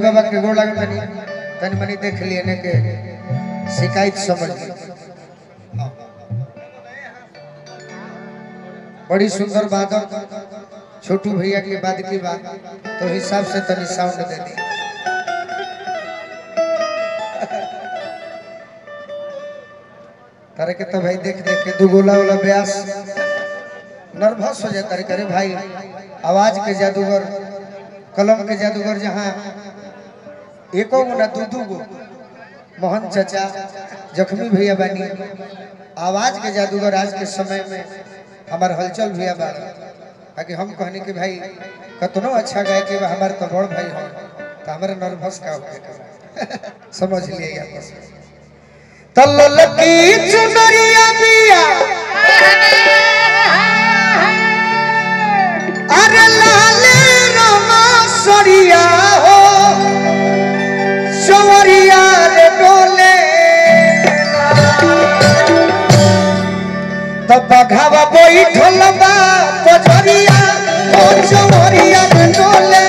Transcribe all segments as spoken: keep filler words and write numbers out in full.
बाबा के गोड़ लगे तनी तनी मनी देख लिए ने के शिकायत समझ ली। बड़ी सुंदर बात छोटू भैया के बाद की बात तो हिसाब से तनी साउंड दे दी। तारे के तो भाई देख देख के दो गोला वाला ब्यास नर्वस हो जाता है। करे भाई आवाज के जादूगर कलम के जादूगर जहाँ एको गुना दू दू गो मोहन चाचा जख्मी भैया बानी आवाज के जादूगर आज के समय में हमार हलचल भैया बाड़ा ताकि हम कहने के भाई कतनो अच्छा गाय के हमारे तो बड़ भाई हम तो हमारे नर्वस का हो समझ लिए तल्लकी चुनरिया बिया अरे लाले रमा सरिया हो सवरिया रे डोले तब बघावा बैठल बा पजरिया हो सवरिया रे डोले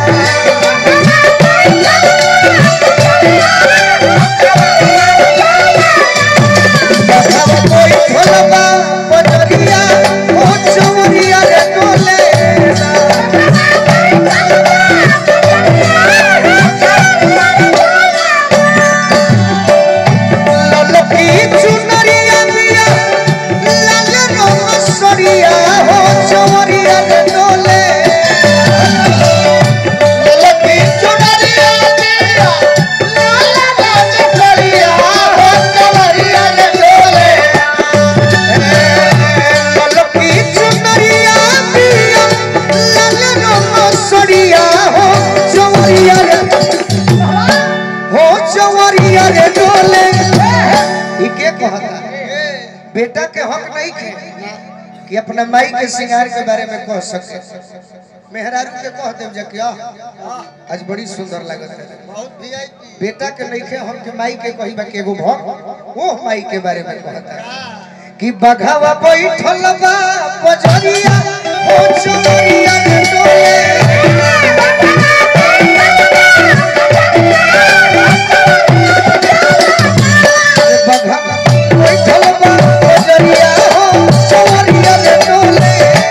बघावा बैठल बा पजरिया हो सवरिया रे डोले बेटा के हक नहीं थे कि अपना माई के श्रृंगार के बारे में कह सके। मेहरारू के कह दे जा क्या आज बड़ी सुंदर लगत है बहुत वीआईपी बेटा के नहीं थे हम के माई के कही बा के एगो भक वो माई के बारे में कहता है कि बघावा बैठल बा पजरिया हो चोरिया रे डोले बघावा बैठल बा पजरिया हो चोरिया रे डोले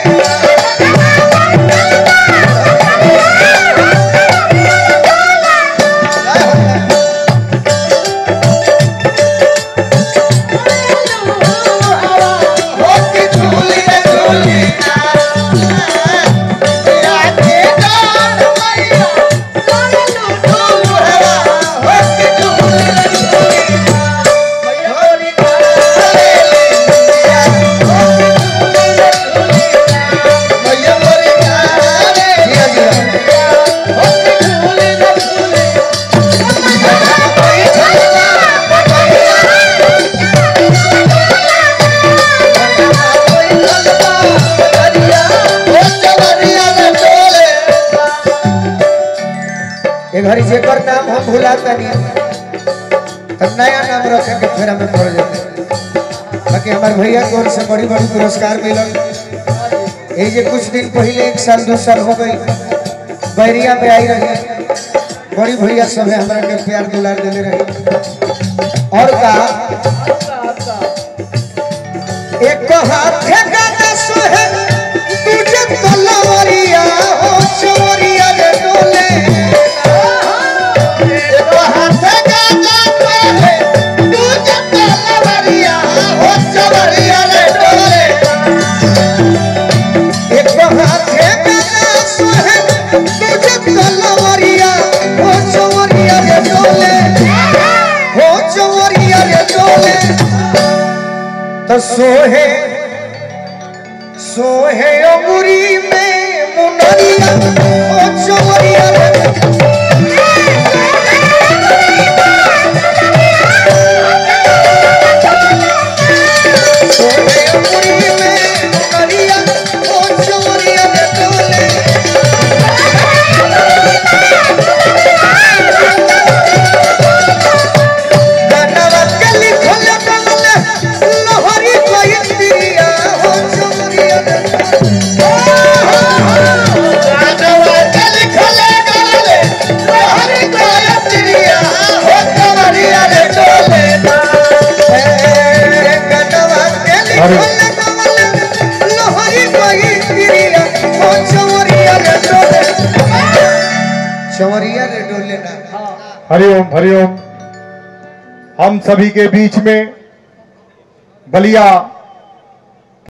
घरी जेकर नाम हम भुलाता नहीं तब नया नाम रखे के फेरा में पड़ जाते। बाकी हमारे भैया को ओर से बड़ी बड़ी पुरस्कार मिलल। यही जे कुछ दिन पहले एक साल दो साल हो गई बैरिया में आई रही बड़ी भैया सब है हमारा के प्यार दुलार देले रही और का एक हाथ का दस है तुझे तलवारिया हो चोरिया रे डोले तो सोहे सोहे अंगूरी में मुनरिया ओ चोरिया रे सोहे अंगूरी में मुनरिया ओ चोरिया रे डोले गाना के लिखल कमले लोहरी कोई दिया हो चोरिया रे गाना के लिखल लोहरी कोई तिरिया ओ चवरिया रे डोले चवरिया रे डोले ना। हरिओम हरिओम। हम सभी के बीच में बलिया